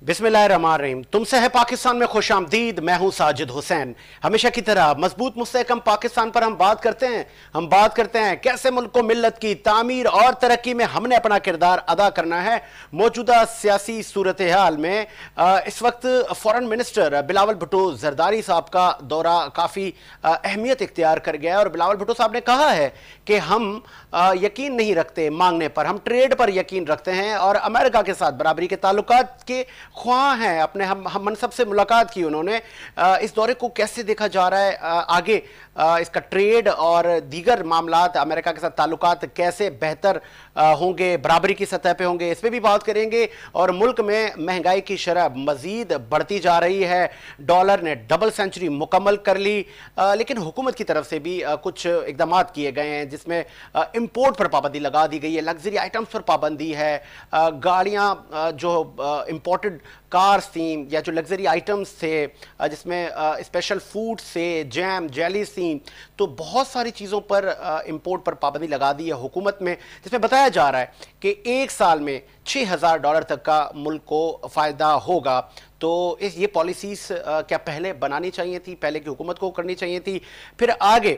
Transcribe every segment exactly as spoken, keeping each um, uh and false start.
बिस्मिल्लाहिर्रहमानिर्रहीम। तुमसे है पाकिस्तान में खुश आमदीद। मैं हूं साजिद हुसैन। हमेशा की तरह मजबूत मुस्तहकम पाकिस्तान पर हम बात करते हैं हम बात करते हैं कैसे मुल्क को मिल्लत की तामीर और तरक्की में हमने अपना किरदार अदा करना है। मौजूदा सियासी सूरत हाल में इस वक्त फॉरेन मिनिस्टर बिलावल भुट्टो जरदारी साहब का दौरा काफ़ी अहमियत इख्तियार कर गया है और बिलावल भुट्टो साहब ने कहा है कि हम यकीन नहीं रखते मांगने पर, हम ट्रेड पर यकीन रखते हैं और अमेरिका के साथ बराबरी के ताल्लुकात के ख्वाह हैं। अपने हम हम मनसब से मुलाकात की उन्होंने। इस दौरे को कैसे देखा जा रहा है, आगे इसका ट्रेड और दीगर मामलात अमेरिका के साथ ताल्लुकात कैसे बेहतर होंगे, बराबरी की सतह पे होंगे, इस पर भी बात करेंगे। और मुल्क में महंगाई की शरह मजीद बढ़ती जा रही है। डॉलर ने डबल सेंचुरी मुकम्मल कर ली, लेकिन हुकूमत की तरफ से भी कुछ इकदाम किए गए हैं जिसमें इंपोर्ट पर पाबंदी लगा दी गई है, लग्जरी आइटम्स पर पाबंदी है, गाड़ियाँ जो इंपोर्टेड कार्स थी या जो लग्जरी आइटम्स थे जिसमें स्पेशल फूड से जैम जेलीज थी, तो बहुत सारी चीज़ों पर इंपोर्ट पर पाबंदी लगा दी है हुकूमत में, जिसमें बताया जा रहा है कि एक साल में छः हज़ार डॉलर तक का मुल्क को फ़ायदा होगा। तो इस ये पॉलिसीज़ क्या पहले बनानी चाहिए थी, पहले की हुकूमत को करनी चाहिए थी? फिर आगे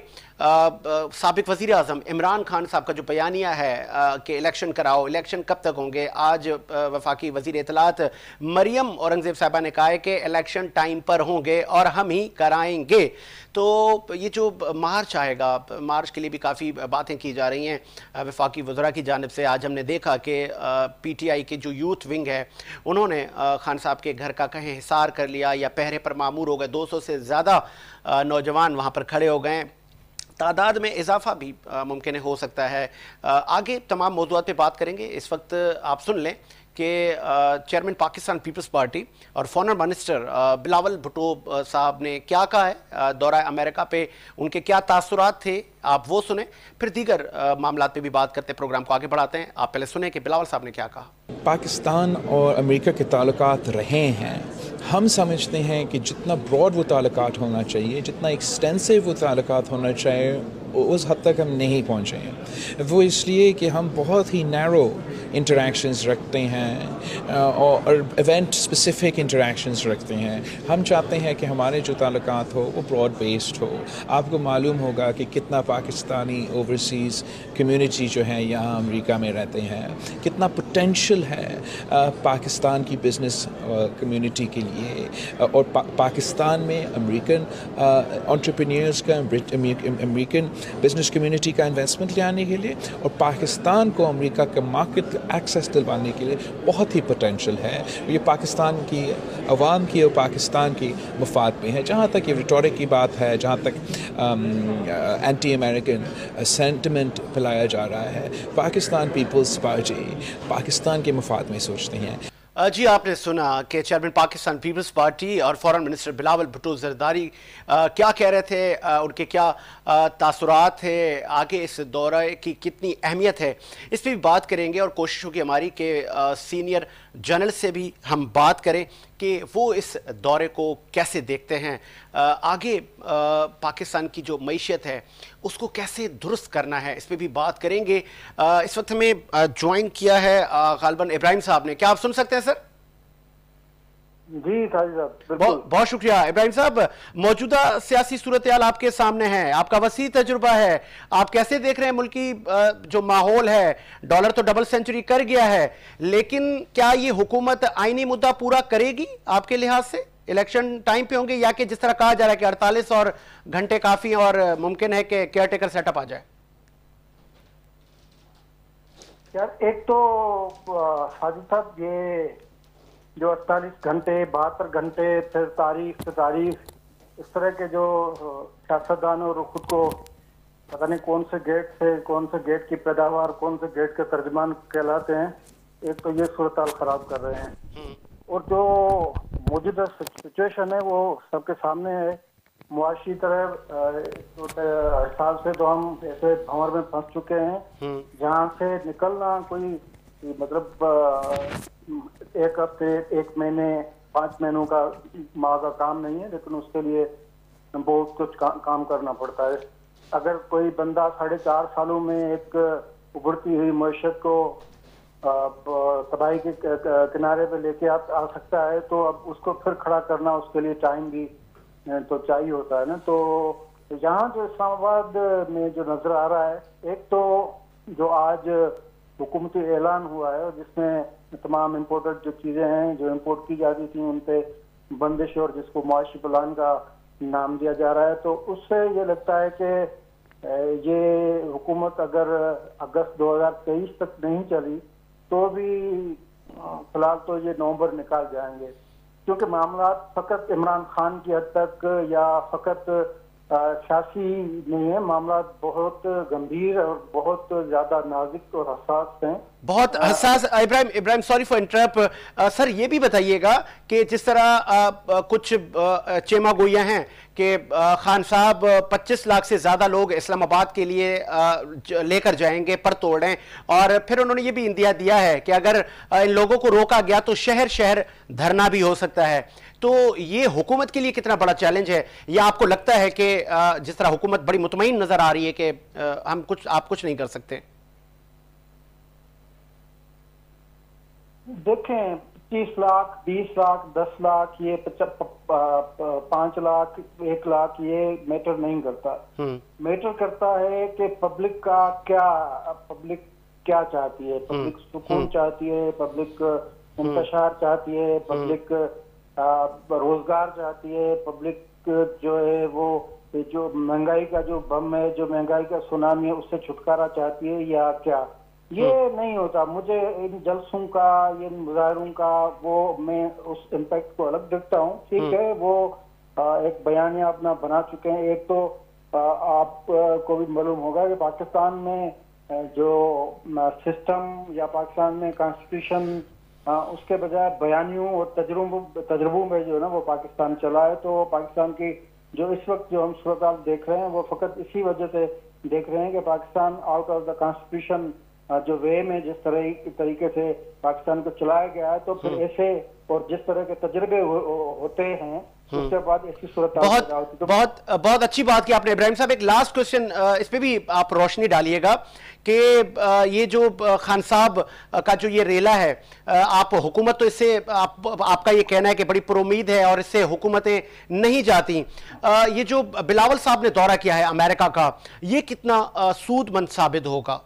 साबिक वज़ीर आज़म इमरान खान साहब का जो बयानिया है कि इलेक्शन कराओ, इलेक्शन कब तक होंगे? आज वफाकी वज़ीर इत्तलात मरियम औरंगज़ेब साहबा ने कहा है कि इलेक्शन टाइम पर होंगे और हम ही कराएंगे। तो ये जो मार्च आएगा, मार्च के लिए भी काफ़ी बातें की जा रही हैं वफाकी वज़रा की जानिब से। आज हमने देखा कि पी टी आई के जो यूथ विंग है उन्होंने खान साहब के घर का कहीं हिसार कर लिया या पहरे पर मामूर हो गए। दो सौ से ज़्यादा नौजवान वहाँ पर खड़े हो गए। तादाद में इजाफा भी मुमकिन हो सकता है। आगे तमाम मौज़ूआत पे बात करेंगे। इस वक्त आप सुन लें कि चेयरमैन पाकिस्तान पीपल्स पार्टी और फॉरेन मिनिस्टर बिलावल भुट्टो साहब ने क्या कहा है दौरा अमेरिका पे, उनके क्या तासुरात थे, आप वो सुने। फिर दीगर मामलात पे भी बात करते हैं, प्रोग्राम को आगे बढ़ाते हैं। आप पहले सुने कि बिलावल साहब ने क्या कहा। पाकिस्तान और अमेरिका के ताल्लुकात रहे हैं, हम समझते हैं कि जितना ब्रॉड वो ताल्लुकात होना चाहिए, जितना एक्सटेंसिव वो ताल्लुकात होना चाहिए, उस हद तक हम नहीं पहुँचे हैं। वो इसलिए कि हम बहुत ही नैरो इंटरेक्शंस रखते हैं और इवेंट स्पेसिफिक इंटरेक्शंस रखते हैं। हम चाहते हैं कि हमारे जो ताल्लुकात हो वो ब्रॉड बेस्ड हो। आपको मालूम होगा कि कितना पाकिस्तानी ओवरसीज़ कम्युनिटी जो है यहाँ अमेरिका में रहते हैं, कितना पोटेंशियल है पाकिस्तान की बिज़नेस कम्युनिटी के लिए और पा, पाकिस्तान में अमेरिकन एंटरप्रेन्योर्स का, अमेरिकन बिजनेस कम्युनिटी का इन्वेस्टमेंट ले आने के लिए और पाकिस्तान को अमेरिका के मार्केट एक्सेस दिलवाने के लिए बहुत ही पोटेंशियल है। ये पाकिस्तान की अवाम की और पाकिस्तान की मफाद में है। जहाँ तक ये रिटोरिक की बात है, जहाँ तक एंटी अमेरिकन सेंटिमेंट फैलाया जा रहा है, पाकिस्तान पीपल्स पार्टी पाकिस्तान के मफाद में सोचते हैं। जी, आपने सुना कि चेयरमैन पाकिस्तान पीपल्स पार्टी और फॉरेन मिनिस्टर बिलावल भुट्टो जरदारी क्या कह रहे थे, आ, उनके क्या तासुरात थे, आगे इस दौरे की कितनी अहमियत है, इस पर भी बात करेंगे। और कोशिश होगी हमारी कि सीनियर जनरल से भी हम बात करें कि वो इस दौरे को कैसे देखते हैं, आ, आगे आ, पाकिस्तान की जो मईशत है उसको कैसे दुरुस्त करना है, इस पर भी बात करेंगे। आ, इस वक्त हमें ज्वाइन किया है गालिबन इब्राहिम साहब ने। क्या आप सुन सकते हैं सर? जी साहब, बहुत बहुत शुक्रिया इब्राहिम साहब। मौजूदा सियासी सूरत हाल आपके सामने है, आपका वसी तजुर्बा है, आप कैसे देख रहे हैं मुल्क की जो माहौल है? डॉलर तो डबल सेंचुरी कर गया है, लेकिन क्या ये हुकूमत आईनी मुद्दा पूरा करेगी आपके लिहाज से? इलेक्शन टाइम पे होंगे या कि जिस तरह कहा जा रहा है कि अड़तालीस और घंटे काफी और मुमकिन है कि केयर टेकर सेटअप आ जाए? यार, एक तो साजिद साहब, ये जो अड़तालीस घंटे, बहत्तर घंटे, फिर तारीख से तारीख, इस तरह के जो सियासतदान और खुद को पता नहीं कौन से गेट से, कौन से गेट की पैदावार, कौन से गेट के तर्जमान कहलाते हैं, एक तो ये सूरत हाल खराब कर रहे हैं। और जो मौजूदा सिचुएशन है वो सबके सामने है। मुआशी तरह हिसाब से तो हम ऐसे भंवर में फंस चुके हैं जहाँ से निकलना कोई मतलब एक हफ्ते, एक महीने, पाँच महीनों का माह का काम नहीं है, लेकिन उसके लिए बहुत कुछ का, काम करना पड़ता है। अगर कोई बंदा साढ़े चार सालों में एक उभरती हुई मईशत को तबाही के किनारे पे लेके आ, आ सकता है, तो अब उसको फिर खड़ा करना उसके लिए टाइम भी तो चाहिए होता है ना। तो यहाँ जो इस्लामाबाद में जो नजर आ रहा है, एक तो जो आज हुकूमती ऐलान हुआ है जिसमें तमाम इम्पोर्टेड जो चीजें हैं जो इम्पोर्ट की जाती थी उन पे बंदिश और जिसको मुआशी प्लान का नाम दिया जा रहा है, तो उससे ये लगता है कि ये हुकूमत अगर अगस्त दो हज़ार तेईस तक नहीं चली तो भी फिलहाल तो ये नवंबर निकाल जाएंगे, क्योंकि मामला फकत इमरान खान की हद तक या फकत सियासी नहीं है, मामला बहुत गंभीर और बहुत ज्यादा नाजुक और हसास हैं। बहुत हसास। Ibrahim Ibrahim sorry for interrupt sir, ये भी बताइएगा कि जिस तरह आ, आ, कुछ चेमा गोइयां हैं कि खान साहब पच्चीस लाख से ज्यादा लोग इस्लामाबाद के लिए लेकर जाएंगे पर तोड़ें, और फिर उन्होंने ये भी इंदिया दिया है कि अगर इन लोगों को रोका गया तो शहर शहर धरना भी हो सकता है। तो ये हुकूमत के लिए कितना बड़ा चैलेंज है, या आपको लगता है कि जिस तरह हुकूमत बड़ी मुतमईन नजर आ रही है कि हम कुछ आप कुछ नहीं कर सकते? देखें, तीस लाख, बीस लाख, दस लाख, ये पांच लाख, एक लाख, ये मैटर नहीं करता। मैटर करता है कि पब्लिक का क्या, पब्लिक क्या चाहती है। पब्लिक सुकून चाहती है, पब्लिक इंतशार चाहती है, पब्लिक रोजगार चाहती है, पब्लिक जो है वो जो महंगाई का जो बम है, जो महंगाई का सुनामी है, उससे छुटकारा चाहती है, या क्या? ये नहीं होता। मुझे इन जलसों का, ये मुजाहरों का, वो मैं उस इम्पैक्ट को अलग देखता हूँ। ठीक है, वो एक बयानिया अपना बना चुके हैं। एक तो आपको भी मालूम होगा कि पाकिस्तान में जो सिस्टम या पाकिस्तान में कॉन्स्टिट्यूशन, उसके बजाय बयानियों और तजुर्बों तजुर्बों में जो है ना वो पाकिस्तान चला है। तो पाकिस्तान की जो इस वक्त जो हम सूरत देख रहे हैं वो फकत इसी वजह से देख रहे हैं कि Pakistan out of the constitution जो वे में जिस तरह तरीके से पाकिस्तान को चलाया गया है, तो फिर ऐसे और जिस तरह के तजुर्बे हो, होते हैं उसके बाद ऐसी सूरत बहुत तो बहुत बहुत अच्छी बात की आपने इब्राहिम साहब। एक लास्ट क्वेश्चन इस पे भी आप रोशनी डालिएगा कि ये जो खान साहब का जो ये रेला है, आप हुकूमत तो इससे आप, आपका ये कहना है कि बड़ी पुरुमीद है और इससे हुकूमतें नहीं जाती। ये जो बिलावल साहब ने दौरा किया है अमेरिका का, ये कितना सूदमंद साबित होगा?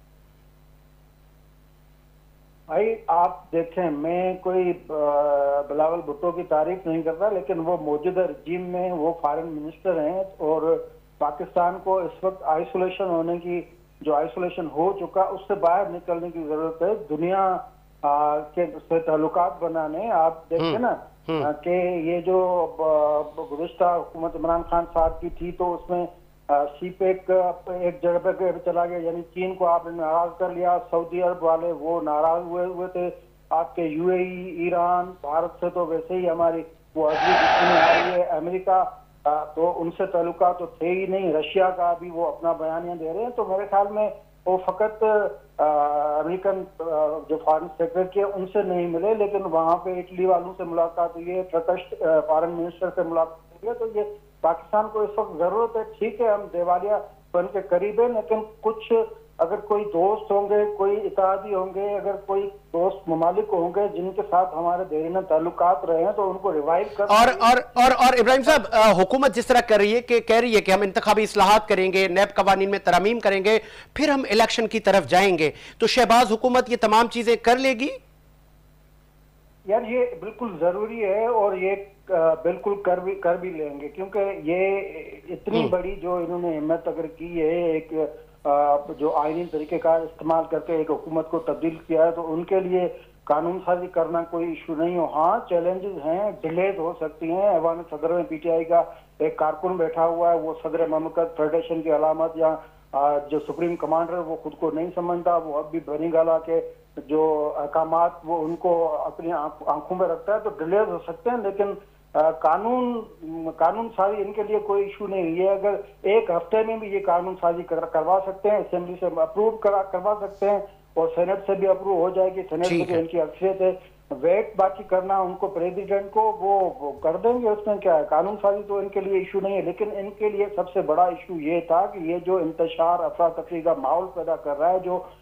भाई आप देखें, मैं कोई बिलावल भुट्टो की तारीफ नहीं करता, लेकिन वो मौजूदा रजीम में वो फॉरेन मिनिस्टर हैं और पाकिस्तान को इस वक्त आइसोलेशन होने की, जो आइसोलेशन हो चुका उससे बाहर निकलने की जरूरत है, दुनिया आ, के से ताल्लुकात बनाने। आप देखते ना कि ये जो गुज़िश्ता हुकूमत इमरान खान साहब की थी तो उसमें सीपेक एक जगह पे चला गया, यानी चीन को आपने नाराज कर लिया, सऊदी अरब वाले वो नाराज हुए हुए थे, आपके यूएई, ईरान, भारत से तो वैसे ही हमारी वो अगली दुश्मनी आ रही है, अमेरिका तो उनसे ताल्लुका तो थे ही नहीं, रशिया का भी वो अपना बयानियां दे रहे हैं। तो मेरे ख्याल में वो फकत अमेरिकन जो फॉरेन सेक्रेटरी है उनसे नहीं मिले, लेकिन वहां पे इटली वालों से मुलाकात हुई है, टर्किश फॉरेन मिनिस्टर से मुलाकात हुई है। तो ये पाकिस्तान को इस वक्त जरूरत है। ठीक है, हम दिवालिया बन के करीब है, लेकिन कुछ अगर कोई दोस्त होंगे, कोई इत्तेहादी होंगे, अगर कोई दोस्त ममालिक होंगे जिनके साथ हमारे देरीना ताल्लुकात रहे हैं, तो उनको रिवाइव कर और और और और इब्राहिम साहब, हुकूमत जिस तरह कर रही है कि कह रही है कि हम इंतखाबी इस्लाहात करेंगे, नैब कवानीन में तरमीम करेंगे, फिर हम इलेक्शन की तरफ जाएंगे, तो शहबाज हुकूमत ये तमाम चीजें कर लेगी? यार ये बिल्कुल जरूरी है और ये बिल्कुल कर भी कर भी लेंगे, क्योंकि ये इतनी बड़ी जो इन्होंने हिम्मत अगर की है, एक जो आईनी तरीके का इस्तेमाल करके एक हुकूमत को तब्दील किया है, तो उनके लिए कानून साजी करना कोई इशू नहीं हो। हाँ, चैलेंजेस हैं, डिलेज हो सकती हैं। ऐवान सदर में पीटीआई का एक कारकुन बैठा हुआ है, वो सदर ममलकत फेडरेशन की अलामत या जो सुप्रीम कमांडर वो खुद को नहीं समझता, वो अब भी बनी गाला के जो अहकामात वो उनको अपनी आंखों में रखता है, तो डिलेज हो सकते हैं। लेकिन आ, कानून कानून साजी इनके लिए कोई इशू नहीं है। ये अगर एक हफ्ते में भी ये कानून साजी कर, करवा सकते हैं, असेंबली से अप्रूव करा करवा सकते हैं और सेनेट से भी अप्रूव हो जाएगी, सेनेट में इनकी अक्सरियत है। वेट बाकी करना उनको प्रेसिडेंट को वो, वो कर देंगे, उसमें क्या है। कानून साजी तो इनके लिए इशू नहीं है, लेकिन इनके लिए सबसे बड़ा इशू ये था कि ये जो इंतशार अफरा तफरी का माहौल पैदा कर रहा है, जो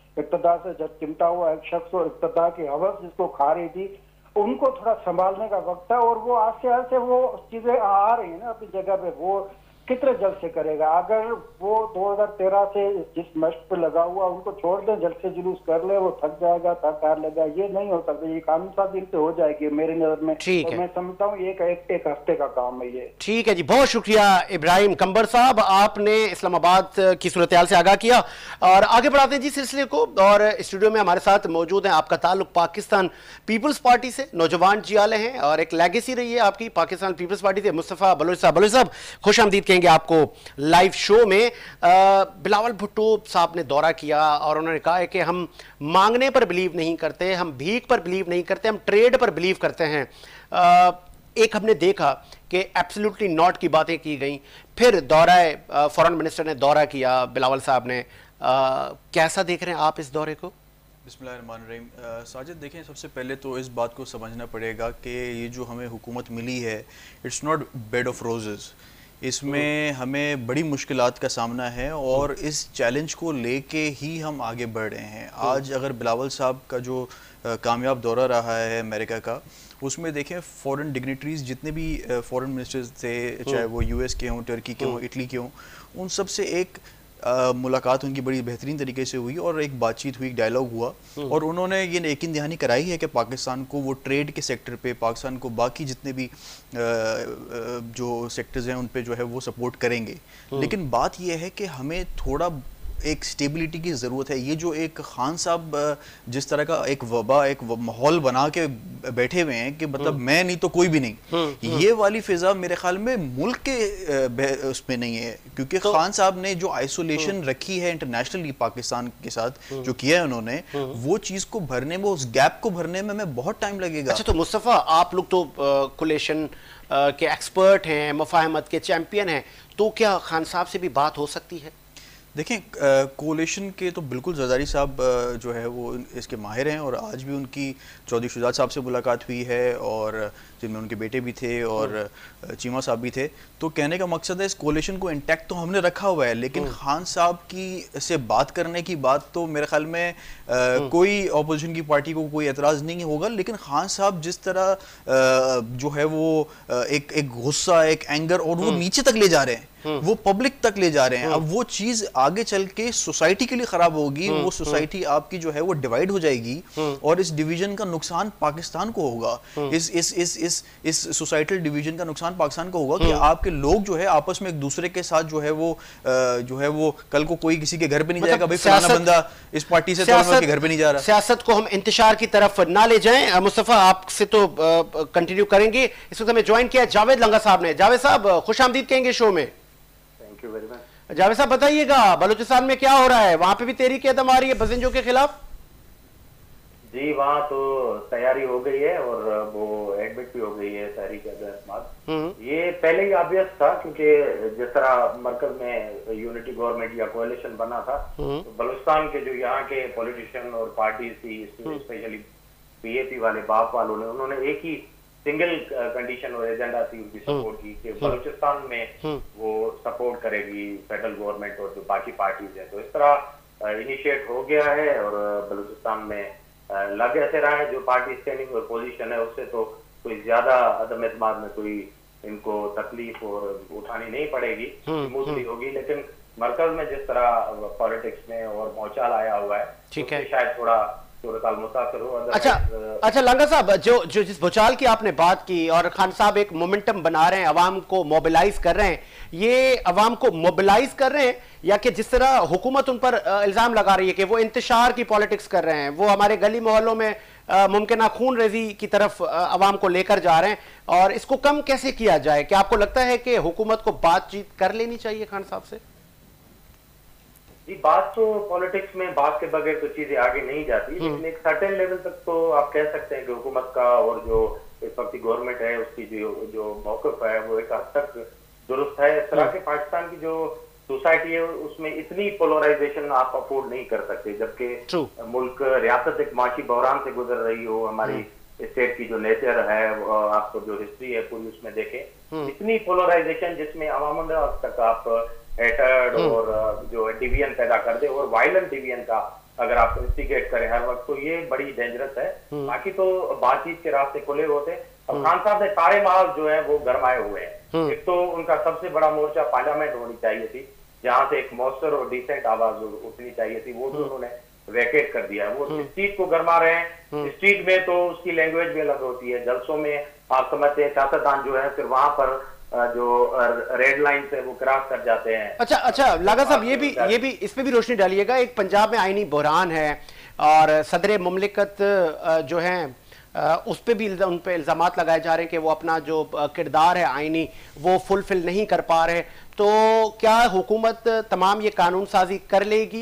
इब्तदा से जब चिमटा हुआ एक शख्स और इब्तदा की हवस जिसको खा रही थी, उनको थोड़ा संभालने का वक्त है। और वो आस्ते आस्ते वो चीजें आ रही है ना अपनी जगह पे, वो कितने जल्द से करेगा। अगर वो दो हज़ार तेरह से जिस मश्क पे लगा हुआ उनको छोड़ दे, जल्द से जुलूस कर ले, वो थक जाएगा, थक हार लेगा। ये नहीं हो सकता, ये कानून साहब दिन से हो जाएगी मेरी नजर में। ठीक है, मैं समझता हूँ एक, एक एक हफ्ते का काम है ये। ठीक है जी, बहुत शुक्रिया इब्राहिम कंबर साहब, आपने इस्लामाबाद की सूरत हाल से आगाह किया। और आगे बढ़ाते हैं जी सिलसिले को। और स्टूडियो में हमारे साथ मौजूद हैं, आपका ताल्लुक पाकिस्तान पीपल्स पार्टी से, नौजवान जियाले हैं और एक लेगेसी रही है आपकी पाकिस्तान पीपल्स पार्टी से, मुस्तफ़ा बलोच साहब। बलोच साहब खुश आमदीद कहेंगे आपको लाइव शो में। बिलावल भुट्टो साहब ने दौरा किया और उन्होंने कहा है कि हम मांगने पर बिलीव नहीं करते, हम भीख पर बिलीव नहीं करते, हम ट्रेड पर बिलीव करते हैं। आ, एक हमने देखा कि एब्सोल्युटली नॉट की बातें की गई, फिर दौरा फॉरेन मिनिस्टर ने दौरा किया बिलावल साहब ने। आ, कैसा देख रहे हैं आप इस दौरे को? बिस्मिल्लाहिर्रहमानिर्रहीम। साजिद देखें, सबसे पहले तो इस बात को समझना पड़ेगा कि ये जो हमें हुकूमत मिली है, it's not bed of roses. इसमें हमें बड़ी मुश्किलात का सामना है और इस चैलेंज को लेके ही हम आगे बढ़ रहे हैं। आज अगर बिलावल साहब का जो कामयाब दौरा रहा है अमेरिका का, उसमें देखें फॉरेन डिग्निटरीज जितने भी फॉरेन मिनिस्टर्स थे, चाहे वो यूएस के हों, टर्की के हों, इटली के हों, उन सब से एक आ, मुलाकात उनकी बड़ी बेहतरीन तरीके से हुई और एक बातचीत हुई, एक डायलॉग हुआ और उन्होंने ये यकीन दहानी कराई है कि पाकिस्तान को वो ट्रेड के सेक्टर पे, पाकिस्तान को बाकी जितने भी आ, जो सेक्टर्स हैं उन पे जो है वो सपोर्ट करेंगे। लेकिन बात ये है कि हमें थोड़ा एक स्टेबिलिटी की ज़रूरत है। ये जो एक खान साहब जिस तरह का एक वबा, एक माहौल बना के बैठे हुए हैं कि मतलब मैं नहीं तो कोई भी नहीं, ये वाली फिजा मेरे ख्याल में मुल्क के उसमें नहीं है। क्योंकि तो, खान साहब ने जो आइसोलेशन रखी है इंटरनेशनली पाकिस्तान के साथ जो किया है उन्होंने, वो चीज़ को भरने में, उस गैप को भरने में हमें बहुत टाइम लगेगा। अच्छा, तो मुस्तफ़ा आप लोग तो कोलेशन के एक्सपर्ट हैं, मुफाहमत के चैंपियन हैं, तो क्या खान साहब से भी बात हो सकती है? देखें, कोalition के तो बिल्कुल जरदारी साहब जो है वो इसके माहिर हैं और आज भी उनकी चौधरी शुजात साहब से मुलाकात हुई है और जिनमें उनके बेटे भी थे और चीमा साहब भी थे। तो कहने का मकसद है इस कोalition को इंटैक्ट तो हमने रखा हुआ है, लेकिन खान साहब की से बात करने की बात तो मेरे ख्याल में आ, कोई अपोजिशन की पार्टी को कोई एतराज़ नहीं होगा। लेकिन खान साहब जिस तरह आ, जो है वो एक एक गुस्सा, एक एंगर और वो नीचे तक ले जा रहे हैं, वो पब्लिक तक ले जा रहे हैं। अब वो चीज आगे चल के सोसाइटी के लिए खराब होगी, वो सोसाइटी आपकी जो है वो डिवाइड हो जाएगी और इस डिवीजन का नुकसान पाकिस्तान को होगा। इस इस इस इस इस सोसाइटल डिवीजन का नुकसान पाकिस्तान को होगा कि आपके लोग जो है आपस में एक दूसरे के साथ जो है वो जो है वो कल को कोई किसी के घर पे नहीं जाएगा, भाई फलाना बंदा इस पार्टी से तो मैं घर पे नहीं जा रहा। सियासत को हम इंतशार की तरफ ना ले जाएं। मुस्तफा आपसे तो कंटिन्यू करेंगे। इस वक्त हमें ज्वाइन किया जावेद लंगा साहब ने। जावेद साहब खुश आमदीद कहेंगे शो में। Thank you very much. Javed साहब बताइएगा बलूचिस्तान में क्या हो रहा है, वहां पे भी तहरीक कदम आ रही है बसिंजों के खिलाफ? जी वहाँ तो तैयारी हो गई है और वो एडमिट भी हो गई है तहरीक कदम। ये पहले ही ऑब्वियस था क्योंकि जिस तरह मरकज में यूनिटी गवर्नमेंट या कोalition बना था, तो बलूचिस्तान के जो यहाँ के पॉलिटिशियन और पार्टीज थी, स्पेशली पीएपी वाले बाप वालों ने, उन्होंने एक ही सिंगल कंडीशन और एजेंडा थी उनकी सपोर्ट की कि बलूचिस्तान में वो सपोर्ट करेगी फेडरल गवर्नमेंट और जो बाकी पार्टीज है। तो इस तरह इनिशिएट हो गया है और बलूचिस्तान में लग ऐसे रहा है जो पार्टी स्टैंडिंग और पोजीशन है उससे तो कोई ज्यादा अदम एतमाद में कोई इनको तकलीफ और उठानी नहीं पड़ेगी, स्मूथली होगी। लेकिन मरकज में जिस तरह पॉलिटिक्स में और भौचाल आया हुआ है, ठीक है, शायद थोड़ा मुतासर हो। अच्छा अच्छा लंगा साहब, जो जो जिस भूचाल की आपने बात की और खान साहब एक मोमेंटम बना रहे हैं, अवाम को मोबिलाइज कर रहे हैं, ये अवाम को मोबिलाइज कर रहे हैं या कि जिस तरह हुकूमत उन पर इल्जाम लगा रही है कि वो इंतशार की पॉलिटिक्स कर रहे हैं, वो हमारे गली मोहल्लों में मुमकिन खून रेजी की तरफ अवाम को लेकर जा रहे हैं, और इसको कम कैसे किया जाए? क्या आपको लगता है कि हुकूमत को बातचीत कर लेनी चाहिए खान साहब से? जी बात तो पॉलिटिक्स में बात के बगैर तो चीजें आगे नहीं जाती, लेकिन एक सर्टेन लेवल तक तो आप कह सकते हैं कि हुकूमत का और जो इस वक्त की गवर्नमेंट है उसकी जो जो मौक़िफ़ है वो एक हद तक दुरुस्त है। इस तरह के पाकिस्तान की जो सोसाइटी है उसमें इतनी पोलराइजेशन आप अफोर्ड नहीं कर सकते, जबकि मुल्क रियासत एक माशी बहरान से गुजर रही हो। हमारी स्टेट की जो नेचर है, आपको जो हिस्ट्री है पूरी उसमें देखें, इतनी पोलराइजेशन जिसमें अवामन तक आप हेटर्ड और जो डिवीजन पैदा कर दे और वायलेंट डिवीजन का अगर आप इंस्टिगेट करें हर वक्त, तो ये बड़ी डेंजरस है। बाकी तो बातचीत के रास्ते खुले होते। अब खान साहब ने सारे माहौल जो है वो गरमाए हुए हैं। एक तो उनका सबसे बड़ा मोर्चा पार्लियामेंट होनी चाहिए थी, जहां से एक मौसर और डिसेंट आवाज उठनी चाहिए थी, वो भी उन्होंने वैकेट कर दिया है। वो स्ट्रीट को गरमा रहे हैं। स्ट्रीट में तो उसकी लैंग्वेज भी अलग होती है। जलसों में आप समझते हैं सियासतदान जो है फिर वहां पर जो रेड लाइन से वो क्रॉस कर जाते हैं। अच्छा अच्छा लागा साहब, ये भी ये भी इस पे भी रोशनी डालिएगा। एक पंजाब में आईनी बहरान है और सदर मुमलिकत जो है उस पर भी उन पर इल्ज़ामात लगाए जा रहे हैं कि वो अपना जो किरदार है आईनी वो फुलफिल नहीं कर पा रहे। तो क्या हुकूमत तमाम ये कानून साजी कर लेगी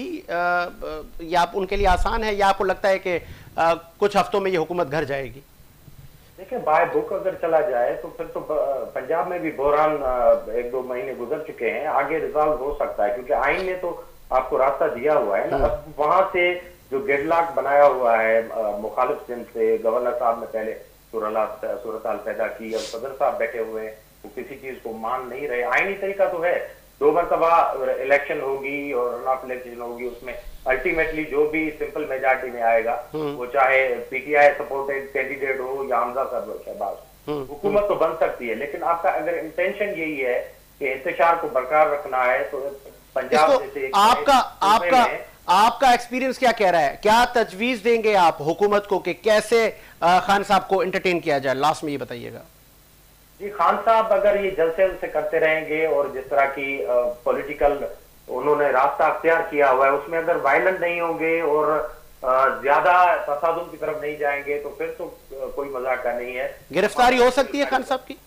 या उनके लिए आसान है, या आपको लगता है कि कुछ हफ्तों में ये हुकूमत घर जाएगी? देखिए, बाय बुक अगर चला जाए तो फिर तो पंजाब में भी बहरान एक दो महीने गुजर चुके हैं, आगे रिजॉल्व हो सकता है क्योंकि आइन ने तो आपको रास्ता दिया हुआ है ना। अब वहां से जो गेडलॉक बनाया हुआ है मुखालिफ सिंध से, गवर्नर साहब ने पहले सूरत हाल पैदा की, अब सदर साहब बैठे हुए हैं, वो किसी चीज को मान नहीं रहे। आईनी तरीका तो है, दो मरतबा इलेक्शन होगी और रन ऑफ इलेक्शन होगी, उसमें अल्टीमेटली जो भी सिंपल मेजॉरिटी में आएगा, वो चाहे पीटीआई सपोर्टेड कैंडिडेट हो या हमजा शहबाज, हुकूमत तो बन सकती है। लेकिन आपका अगर इंटेंशन यही है कि इंतशार को बरकरार रखना है तो पंजाब जैसे आपका आपका आपका एक्सपीरियंस क्या कह रहा है? क्या तजवीज देंगे आप हुकूमत को कि कैसे खान साहब को एंटरटेन किया जाए? लास्ट में ये बताइएगा जी। खान साहब अगर ये जलसे से करते रहेंगे और जिस तरह की पॉलिटिकल उन्होंने रास्ता अख्तियार किया हुआ है उसमें अगर वायलेंट नहीं होंगे और ज्यादा तसादुम की तरफ नहीं जाएंगे तो फिर तो कोई मजाक का नहीं है। गिरफ्तारी हो सकती है खान साहब की?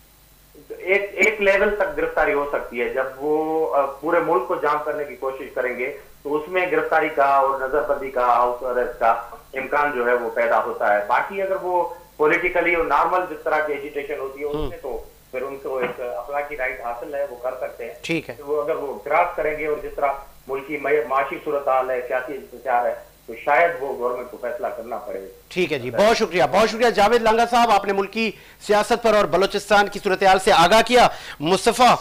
एक एक लेवल तक गिरफ्तारी हो सकती है। जब वो पूरे मुल्क को जाम करने की कोशिश करेंगे तो उसमें गिरफ्तारी का और नजरबंदी का, हाउस अरेस्ट का इम्कान जो है वो पैदा होता है। बाकी अगर वो पॉलिटिकली और नॉर्मल जिस तरह की एजिटेशन होती है उसमें तो फिर उनको एक अखलाकी राइट हासिल है, वो कर सकते हैं। ठीक है। तो वो अगर वो क्रॉस करेंगे और जिस तरह मुल्क की माशी सूरत हाल है, सियासी इंतजार है, तो शायद वो गवर्नमेंट को फैसला करना पड़ेगा। ठीक है जी, बहुत शुक्रिया, बहुत शुक्रिया जावेद लांगा साहब, आपने मुल्क की सियासत पर और बलोचिस्तान की सूरत हाल से आगाह किया। मुस्तफ़ा,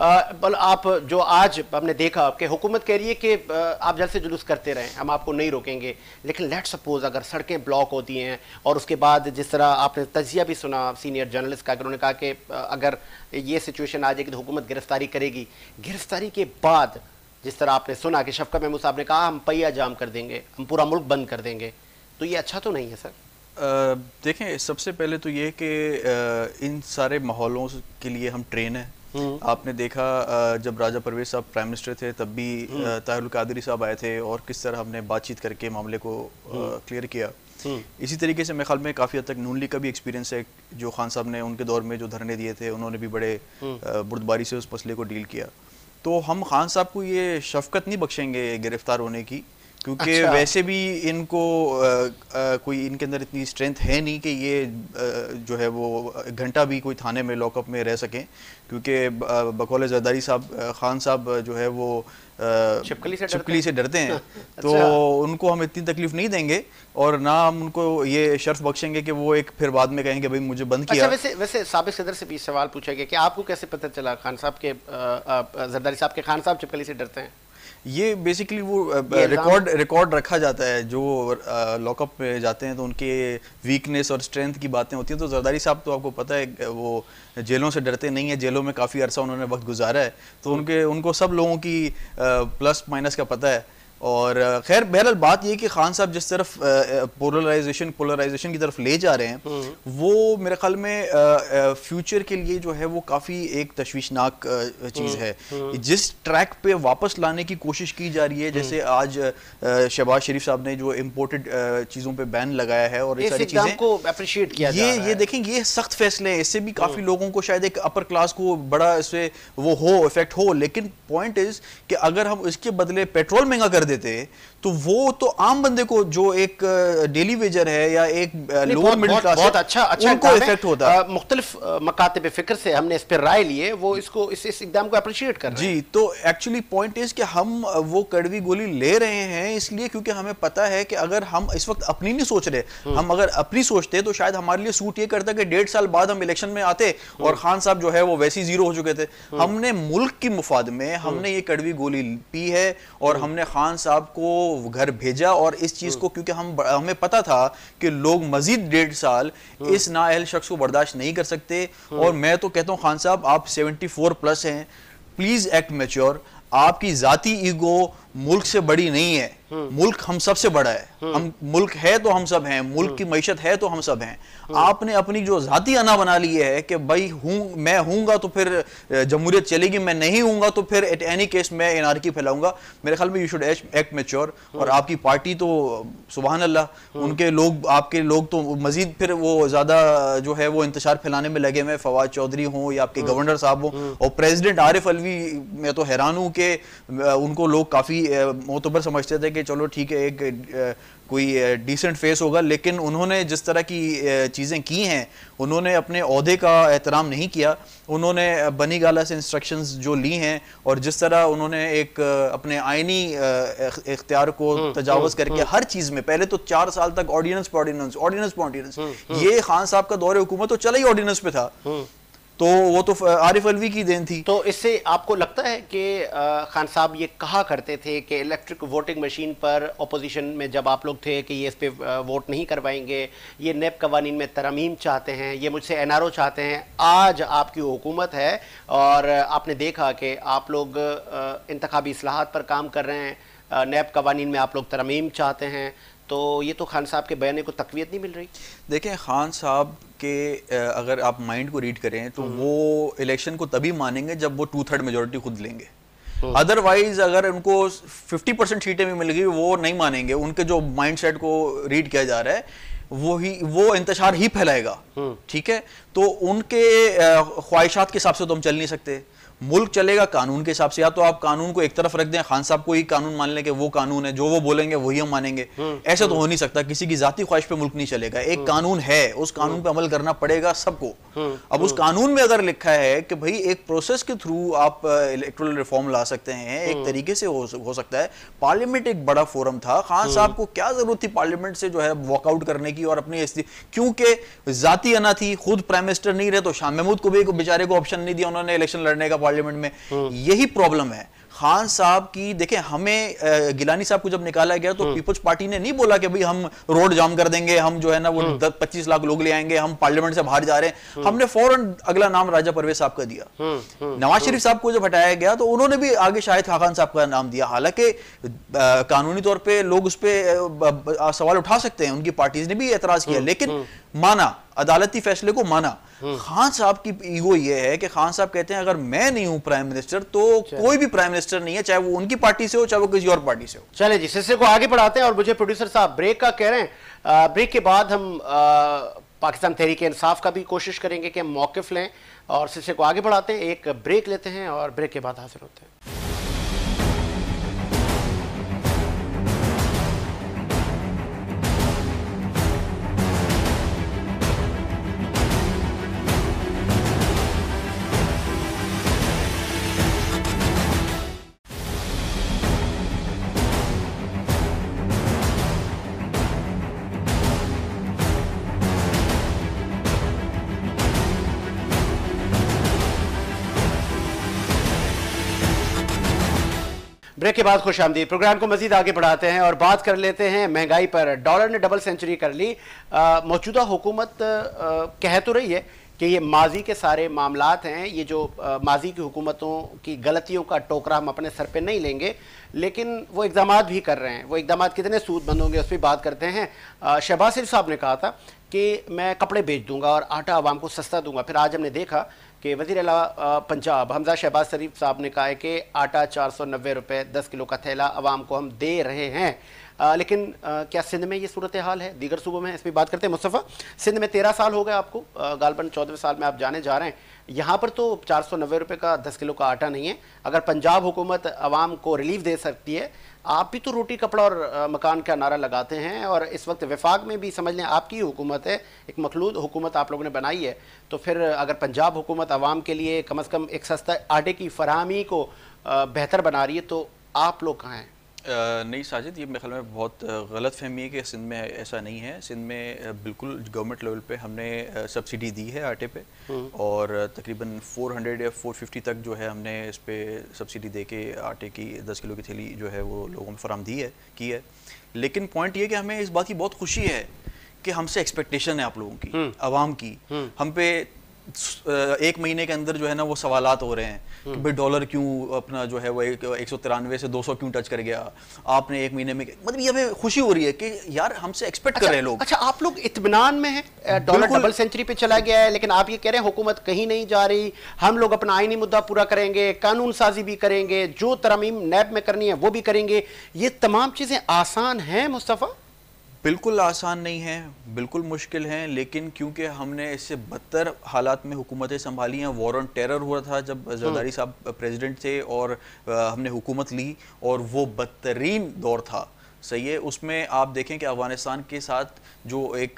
आप जो आज हमने देखा कि हुकूमत कह रही है कि आप जल्द से जुलूस करते रहें, हम आपको नहीं रोकेंगे, लेकिन लेट सपोज अगर सड़कें ब्लॉक होती हैं और उसके बाद जिस तरह आपने तजिया भी सुना सीनियर जर्नलिस्ट का, उन्होंने कहा कि अगर ये सिचुएशन आ जाएगी तो हुकूमत गिरफ्तारी करेगी। गिरफ्तारी के बाद जिस तरह आपने सुना कि शफकत महमूद साहब ने कहा हम पहिया जाम कर देंगे, हम पूरा मुल्क बंद कर देंगे, तो ये अच्छा तो नहीं है सर? आ, देखें, सबसे पहले तो ये कि इन सारे माहौलों के लिए हम ट्रेन हैं। आपने देखा जब राजा परवेज साहब प्राइम मिनिस्टर थे तब भी ताहिरुल कादरी साहब आए थे और किस तरह हमने बातचीत करके मामले को क्लियर किया। इसी तरीके से मेरे ख्याल में काफ़ी हद तक नून लीग का भी एक्सपीरियंस है, जो खान साहब ने उनके दौर में जो धरने दिए थे उन्होंने भी बड़े बुर्दबारी से उस मसले को डील किया। तो हम खान साहब को ये शफकत नहीं बख्शेंगे गिरफ्तार होने की, क्योंकि अच्छा। वैसे भी इनको आ, आ, कोई इनके अंदर इतनी स्ट्रेंथ है नहीं कि ये आ, जो है वो घंटा भी कोई थाने में लॉकअप में रह सकें, क्योंकि बकौल जरदारी साहब खान साहब जो है वो छिपकली से छिपकली से डरते हैं। तो उनको हम इतनी तकलीफ नहीं देंगे और ना हम उनको ये शर्फ बख्शेंगे कि वो एक फिर बाद में कहेंगे भाई मुझे बंद किया। अच्छा, वैसे वैसे साबिक सदर से भी सवाल पूछा गया कि आपको कैसे पता चला खान साहब के जरदारी साहब के खान साहब छिपकली से डरते हैं? ये बेसिकली वो रिकॉर्ड रिकॉर्ड रखा जाता है, जो लॉकअप में जाते हैं तो उनके वीकनेस और स्ट्रेंथ की बातें होती हैं। तो जरदारी साहब तो आपको पता है वो जेलों से डरते नहीं है, जेलों में काफ़ी अरसा उन्होंने वक्त गुजारा है, तो उनके उनको सब लोगों की प्लस माइनस का पता है। और खैर बहरहाल बात ये कि खान साहब जिस तरफ पोलराइजेशन पोलराइजेशन की तरफ ले जा रहे हैं वो मेरे ख्याल में फ्यूचर के लिए जो है वो काफ़ी एक तशवीशनाक चीज़ है। जिस ट्रैक पे वापस लाने की कोशिश की जा रही है, जैसे आज शहबाज शरीफ साहब ने जो इम्पोर्टेड चीज़ों पे बैन लगाया है और ये सारी चीज़ें को अप्रिशिएट किया ये ये देखें, ये सख्त फैसले हैं, इससे भी काफ़ी लोगों को शायद एक अपर क्लास को बड़ा इससे वो हो इफेक्ट हो, लेकिन पॉइंट इज कि अगर हम इसके बदले पेट्रोल महंगा कर देते तो वो तो आम बंदे को जो एक डेली वेजर है या एक लोअर मिडिल क्लास बहुत अच्छा अच्छा उनको इफेक्ट होता है। मुख्तलिफ मकातिब फिक्र से हमने इस पर राय लिए, वो इसको इस, इस इकदाम को अप्रिशिएट कर रहे हैं। जी, तो एक्चुअली पॉइंट इज कि हम वो कड़वी गोली ले रहे हैं इसलिए क्योंकि हमें पता है कि अगर हम इस वक्त अपनी नहीं सोच रहे, हम अगर अपनी सोचते तो शायद हमारे लिए सूट ये करता कि डेढ़ साल बाद हम इलेक्शन में आते और खान साहब जो है वो वैसे ही जीरो हो चुके थे। हमने मुल्क की मुफाद में हमने ये कड़वी गोली पी है और हमने खान साहब को घर भेजा और इस चीज़ को, क्योंकि हम हमें पता था कि लोग मजीद डेढ़ साल इस नाअहल शख्स को बर्दाश्त नहीं कर सकते। और मैं तो कहता हूँ खान साहब, आप सेवेंटी फोर प्लस हैं, प्लीज़ एक्ट मैच्योर। आपकी ज़ाती ईगो मुल्क से बड़ी नहीं है, मुल्क हम सब से बड़ा है। हम मुल्क है तो हम सब हैं, मुल्क की मईशत है तो हम सब हैं। आपने अपनी जो ज़ाती अना बना ली है कि भाई हूँ मैं हूँगा तो फिर जमहूरियत चलेगी, मैं नहीं हूँगा तो फिर एट एनी केस मैं एनार्की फैलाऊंगा। मेरे ख्याल में यू शुड एक्ट मैच्योर। और आपकी पार्टी तो सुबहान अल्लाह, उनके लोग, आपके लोग तो मजीद फिर वो ज़्यादा जो है वो इंतशार फैलाने में लगे हुए, फवाद चौधरी हों या आपके गवर्नर साहब हों। और प्रेसिडेंट आरिफ अलवी, मैं तो हैरान हूँ कि उनको लोग काफ़ी मोतबर समझते थे कि चलो ठीक है एक कोई डिसेंट फेस होगा, लेकिन उन्होंने जिस तरह की चीज़ें की हैं, उन्होंने अपने ओहदे का एहतराम नहीं किया। उन्होंने बनी गाला से इंस्ट्रक्शंस जो ली हैं और जिस तरह उन्होंने एक अपने आइनी इख्तियार को तजावज़ करके हर चीज़ में, पहले तो चार साल तक ऑर्डिनेंस पर ऑर्डिनेंस ऑर्डिनेंस पर ऑर्डिनेंस, ये खान साहब का दौरे हुकूमत तो चला ही ऑर्डिनेंस पे था, तो वो तो आरिफ अलवी की देन थी। तो इससे आपको लगता है कि खान साहब ये कहा करते थे कि इलेक्ट्रिक वोटिंग मशीन पर अपोजिशन में जब आप लोग थे कि ये इस पे वोट नहीं करवाएंगे, ये नेब कवानीन में तरमीम चाहते हैं, ये मुझसे एन आर ओ चाहते हैं। आज आपकी हुकूमत है और आपने देखा कि आप लोग इंतखाबी इस्लाहात पर काम कर रहे हैं, नेब कवानीन में आप लोग तरमीम चाहते हैं, तो ये तो खान साहब के बयान को तक़वियत नहीं मिल रही। देखें, खान साहब के अगर आप माइंड को रीड करें तो वो इलेक्शन को तभी मानेंगे जब वो टू थर्ड मेजोरिटी खुद लेंगे। अदरवाइज अगर उनको फिफ्टी परसेंट सीटें भी मिल गई वो नहीं मानेंगे। उनके जो माइंडसेट को रीड किया जा रहा है वो ही वो इंतशार ही फैलाएगा। ठीक है, तो उनके ख्वाहिशात के हिसाब से तो हम चल नहीं सकते। मुल्क चलेगा कानून के हिसाब से। या तो आप कानून को एक तरफ रख दें, खान साहब को ही कानून मान लें कि वो कानून है, जो वो बोलेंगे वही हम मानेंगे। ऐसा तो हो नहीं सकता, किसी की जाती ख्वाहिश पे मुल्क नहीं चलेगा। एक कानून है, उस कानून पे अमल करना पड़ेगा सबको। अब उस कानून में अगर लिखा है कि भाई एक प्रोसेस के थ्रू आप इलेक्टोरल रिफॉर्म ला सकते हैं, एक तरीके से हो, हो सकता है। पार्लियामेंट एक बड़ा फोरम था, खान साहब को क्या जरूरत थी पार्लियामेंट से जो है वॉकआउट करने की और अपनी, क्योंकि जाती अना थी, खुद प्राइम मिनिस्टर नहीं रहे तो शाह महमूद को भी बेचारे को ऑप्शन नहीं दिया उन्होंने इलेक्शन लड़ने का पार्लियामेंट में। यही प्रॉब्लम है खान साहब की। देखें, हमें गिलानी साहब को जब निकाला गया तो पीपल्स पार्टी ने नहीं बोला कि भाई हम रोड जाम कर देंगे, हम जो है ना वो दस पच्चीस लाख लोग ले आएंगे, हम पार्लियामेंट से बाहर जा रहे हैं। हमने फौरन अगला नाम राजा परवेज साहब का दिया। नवाज शरीफ साहब को जब हटाया गया तो उन्होंने भी आगे शाहिद खान साहब का नाम दिया। हालांकि कानूनी तौर पर लोग उस पर सवाल उठा सकते हैं, उनकी पार्टीज ने भी एतराज किया, लेकिन माना, अदालती फैसले को माना। खान साहब की ईगो ये है कि खान साहब कहते हैं अगर मैं नहीं हूं प्राइम मिनिस्टर तो कोई भी प्राइम मिनिस्टर नहीं है, चाहे वो उनकी पार्टी से हो चाहे वो किसी और पार्टी से हो। चले जी, सिलसिले को आगे बढ़ाते हैं और मुझे प्रोड्यूसर साहब ब्रेक का कह रहे हैं। ब्रेक के बाद हम आ, पाकिस्तान तहरीक इंसाफ का भी कोशिश करेंगे कि हम मौक़िफ़ लें और सिलसिले को आगे बढ़ाते हैं। एक ब्रेक लेते हैं और ब्रेक के बाद हाजिर होते हैं। ब्रेक के बाद खुश आमदीद। प्रोग्राम को मजीद आगे बढ़ाते हैं और बात कर लेते हैं महंगाई पर। डॉलर ने डबल सेंचुरी कर ली। मौजूदा हुकूमत कह तो रही है कि ये माजी के सारे मामलात हैं, ये जो माजी की हुकूमतों की गलतियों का टोकरा हम अपने सर पे नहीं लेंगे, लेकिन वो इक़दाम भी कर रहे हैं। वो इक़दाम कितने सूदमंद होंगे उस पर बात करते हैं। शहबाज शरीफ साहब ने कहा था कि मैं कपड़े बेच दूंगा और आटा आवाम को सस्ता दूंगा। फिर आज हमने देखा कि वज़ीर आला पंजाब हमजा शहबाज शरीफ साहब ने कहा है कि आटा चार सौ नब्बे रुपये दस किलो का थैला आवाम को हम दे रहे हैं। आ, लेकिन आ, क्या सिंध में ये सूरत हाल है, दीगर सूबों में? इस पर बात करते हैं। मुस्तफ़ा, सिंध में तेरह साल हो गए आपको, गालबन चौदहवें साल में आप जाने जा रहे हैं। यहाँ पर तो चार सौ नब्बे रुपये का दस किलो का आटा नहीं है। अगर पंजाब हुकूमत आवाम को रिलीफ दे सकती है, आप भी तो रोटी कपड़ा और आ, मकान का नारा लगाते हैं और इस वक्त वफाक में भी समझ लें आपकी हुकूमत है, एक मखलूद हुकूमत आप लोगों ने बनाई है। तो फिर अगर पंजाब हुकूमत आवाम के लिए कम अज़ कम एक सस्ता आटे की फराहमी को बेहतर बना रही है तो आप लोग कहाँ हैं? नहीं साजिद, ये मेरे ख्याल में बहुत गलत फहमी है कि सिंध में ऐसा नहीं है। सिंध में बिल्कुल गवर्नमेंट लेवल पे हमने सब्सिडी दी है आटे पे, और तकरीबन चार सौ या चार सौ पचास तक जो है हमने इस पे सब्सिडी दे के आटे की दस किलो की थैली जो है वो लोगों में फराम दी है की है। लेकिन पॉइंट ये कि हमें इस बात की बहुत खुशी है कि हमसे एक्सपेक्टेशन है आप लोगों की, आवाम की। हम पे एक महीने के अंदर जो है ना वो सवालात हो रहे हैं कि भाई डॉलर क्यों अपना जो है वो एक सौ तिरानवे से दो सौ क्यों टच कर गया आपने एक महीने में। मतलब ये हमें खुशी हो रही है कि यार हमसे एक्सपेक्ट अच्छा, कर रहे हैं लोग। अच्छा, आप लोग इत्मीनान में हैं, डॉलर डबल सेंचुरी पे चला गया है, लेकिन आप ये कह रहे हैं हुकूमत कहीं नहीं जा रही, हम लोग अपना आईनी मुद्दा पूरा करेंगे, कानून साजी भी करेंगे, जो तरमीम नैब में करनी है वो भी करेंगे। ये तमाम चीजें आसान हैं मुस्तफ़ा? बिल्कुल आसान नहीं है, बिल्कुल मुश्किल हैं, लेकिन क्योंकि हमने इससे बदतर हालात में हुकूमतें संभाली हैं। वॉर ऑन टेरर हुआ था जब जरदारी साहब प्रेसिडेंट थे और हमने हुकूमत ली, और वो बदतरीन दौर था, सही है। उसमें आप देखें कि अफगानिस्तान के साथ जो एक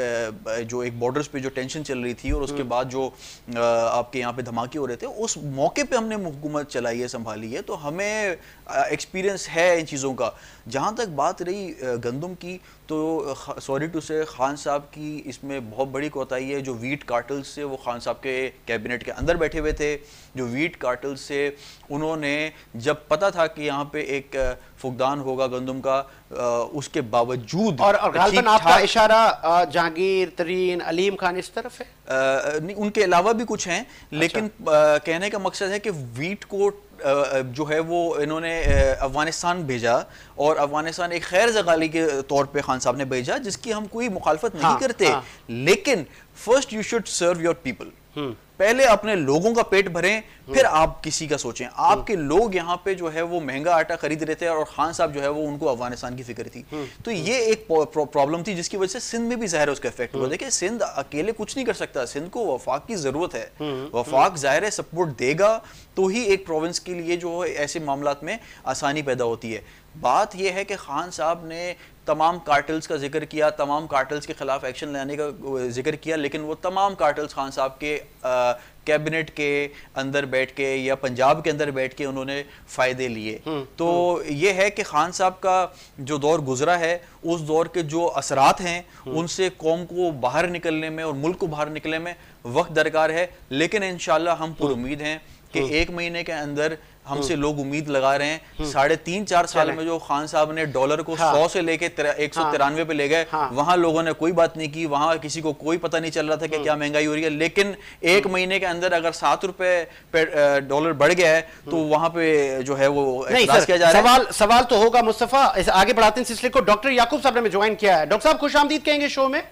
जो एक बॉर्डर्स पे जो टेंशन चल रही थी और उसके बाद जो आपके यहाँ पे धमाके हो रहे थे, उस मौके पे हमने हुकूमत चलाई है, संभाली है, तो हमें एक्सपीरियंस है इन चीज़ों का। जहाँ तक बात रही गंदम की, तो सॉरी टू से खान साहब की इसमें बहुत बड़ी कोताही है। जो वीट कार्टल्स से वो खान साहब के कैबिनेट के अंदर बैठे हुए थे, जो वीट कार्टल्स से उन्होंने जब पता था कि यहाँ पे एक फुकदान होगा गंदम का, उसके बावजूद, और, और गालिबन आपका इशारा जहांगीर तरीन, अलीम खान इस तरफ है? आ, नहीं, उनके अलावा भी कुछ हैं, लेकिन आ, कहने का मकसद है कि वीट को जो है वो इन्होंने अफगानिस्तान भेजा, और अफगानिस्तान एक खैर जगाली के तौर पे खान साहब ने भेजा, जिसकी हम कोई मुखालफत नहीं हाँ, करते। हाँ। लेकिन first you should serve your people, पहले अपने लोगों का पेट भरें, फिर आप किसी का सोचें। आपके लोग यहाँ पे जो है वो महंगा आटा खरीद रहे थे, और खान साहब जो है वो उनको अफगानिस्तान की फिक्र थी। तो ये एक प्रॉब्लम थी जिसकी वजह से सिंध में भी ज़ाहिर है उसका इफेक्ट हुआ। देखिए, सिंध अकेले कुछ नहीं कर सकता, सिंध को वफाक की जरूरत है। वफाक ज़ाहिर है सपोर्ट देगा तो ही एक प्रोविंस के लिए जो है ऐसे मामलात में आसानी पैदा होती है। बात यह है कि खान साहब ने तमाम कार्टल्स का जिक्र किया, तमाम कार्टल्स के खिलाफ एक्शन लेने का जिक्र किया, लेकिन वो तमाम कार्टल्स खान साहब के कैबिनेट के अंदर बैठ के या पंजाब के अंदर बैठ के उन्होंने फ़ायदे लिए। तो ये है कि खान साहब का जो दौर गुजरा है, उस दौर के जो असरात हैं, उनसे कौम को बाहर निकलने में और मुल्क को बाहर निकलने में वक्त दरकार है। लेकिन इंशाल्लाह हम पूरी उम्मीद हैं कि एक महीने के अंदर हमसे लोग उम्मीद लगा रहे हैं। साढ़े तीन चार साल में जो खान साहब ने डॉलर को हाँ, सौ से लेके एक सौ तिरानवे पे ले गए, हाँ, वहां लोगों ने कोई बात नहीं की, वहां किसी को कोई पता नहीं चल रहा था कि क्या महंगाई हो रही है। लेकिन एक महीने के अंदर अगर सात रुपए डॉलर बढ़ गया है तो वहां पे जो है वो एतराज किया जा रहा है। सवाल सवाल तो होगा मुस्तफा, आगे बढ़ाते हैं सिलसिले को। डॉक्टर याकूब साहब ने ज्वाइन किया है। डॉक्टर साहब खुश आमदीद कहेंगे शो में।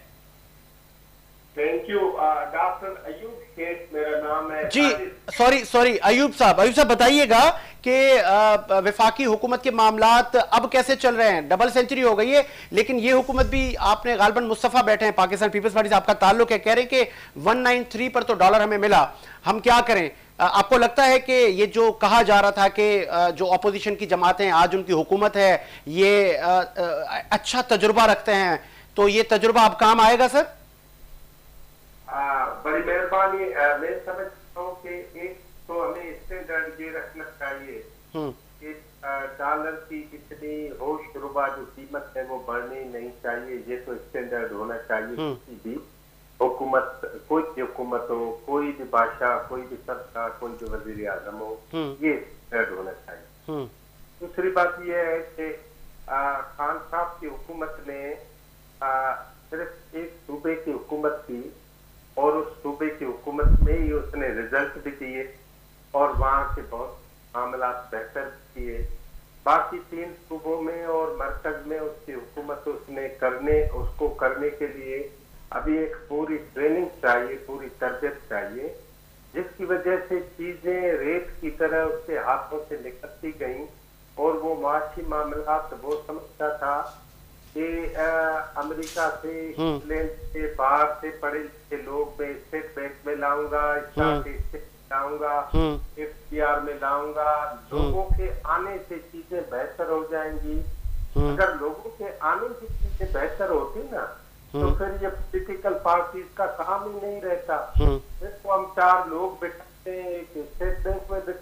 Thank you. Doctor Ayub Sheikh मेरा नाम है जी। सॉरी सॉरी अयूब साहब, अयूब साहब बताइएगा कि वफाकी हुकूमत के मामलात अब कैसे चल रहे हैं? डबल सेंचुरी हो गई है, लेकिन ये हुकूमत भी, आपने गालिबन मुस्तफा बैठे हैं पाकिस्तान पीपल्स पार्टी से, आपका ताल्लुक है, कह रहे हैं कि एक सौ तिरानवे पर तो डॉलर हमें मिला, हम क्या करें? आपको लगता है कि ये जो कहा जा रहा था कि जो अपोजिशन की जमातें आज उनकी हुकूमत है, ये अच्छा तजुर्बा रखते हैं, तो ये तजुर्बा अब काम आएगा सर? आ, बड़ी मेहरबानी। मैं समझता हूँ कि एक तो हमें स्टैंडर्ड ये रखना चाहिए कि डॉलर की इतनी होश रुबा जो कीमत है वो बढ़नी नहीं चाहिए। ये तो स्टैंडर्ड होना चाहिए किसी भी हुकूमत, कोई भी हुकूमत हो, कोई भी बादशाह, कोई भी सरकार, कोई भी वजीर आजम हो, ये स्टैंडर्ड होना चाहिए। दूसरी बात यह है कि खान साहब की हुकूमत ने आ, सिर्फ एक सूबे की हुकूमत की, और उस सूबे की हुकूमत में ही उसने रिजल्ट भी दिए और वहाँ के बहुत मामला बेहतर किए। बाकी तीन सूबों में और मरकज में उसकी हुकूमत उसने करने उसको करने के लिए अभी एक पूरी ट्रेनिंग चाहिए, पूरी तरबियत चाहिए, जिसकी वजह से चीजें रेत की तरह उसके हाथों से निकलती गईं, और वो माशी मामला वो समझता था कि अमेरिका से, इंग्लैंड से, बाहर से पढ़े लिखे लोग मैं स्टेट बैंक में लाऊंगा, लाऊंगा, एफ डी आर में लाऊंगा, लोगों के आने से चीजें बेहतर हो जाएंगी। अगर लोगों के आने से चीजें बेहतर होती ना, तो फिर ये पॉलिटिकल पार्टीज का काम ही नहीं रहता। फिर तो हम चार लोग बिठाते हैं, एक स्टेट बैंक में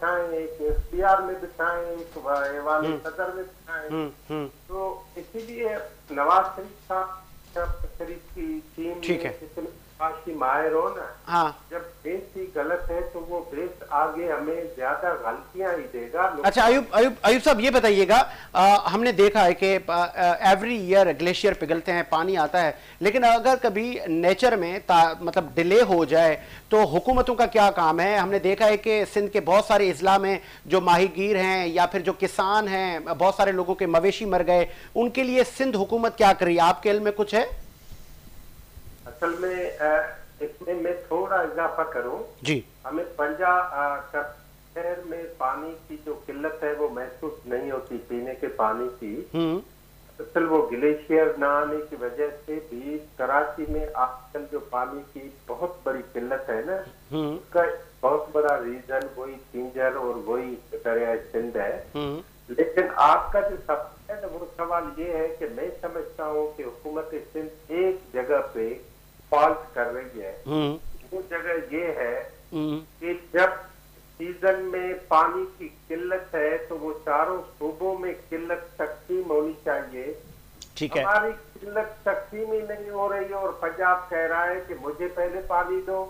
बिछाएं, एक एफबीआर में बिछाएं, एक वाले सदर में बिछाएं। तो इसीलिए नवाज शरीफ साहब शरीफ की टीम ठीक है माहिर हो ना, हाँ, जब देश ही गलत है तो वो देश आगे हमें ज्यादा गलतियां ही देगा। अच्छा अयूब अयूब अयूब साहब ये बताइएगा, हमने देखा है कि एवरी ईयर ग्लेशियर पिघलते हैं, पानी आता है, लेकिन अगर कभी नेचर में मतलब डिले हो जाए तो हुकूमतों का क्या काम है? हमने देखा है कि सिंध के बहुत सारे इजला में जो माहीगीर हैं या फिर जो किसान हैं, बहुत सारे लोगों के मवेशी मर गए, उनके लिए सिंध हुकूमत क्या कर रही है? आपके इल्म में कुछ है? असल में इसमें मैं थोड़ा इजाफा करूं जी। हमें पंजा शहर में पानी की जो किल्लत है वो महसूस नहीं होती पीने के पानी की। दरअसल वो ग्लेशियर न आने की वजह से भी कराची में आजकल जो पानी की बहुत बड़ी किल्लत है ना, उसका बहुत बड़ा रीजन वही पिंजर और वही दरिया सिंध है। लेकिन आपका जो सवाल है वो सवाल ये है कि मैं समझता हूँ कि हुकूमत सिंध एक जगह पे फॉल्ट कर रही है। वो जगह ये है कि जब सीजन में पानी की किल्लत है तो वो चारों सूबों में किल्लत तकसीम होनी चाहिए। ठीक है, हमारी किल्लत तकसीम ही नहीं हो रही है और पंजाब कह रहा है कि मुझे पहले पानी दो,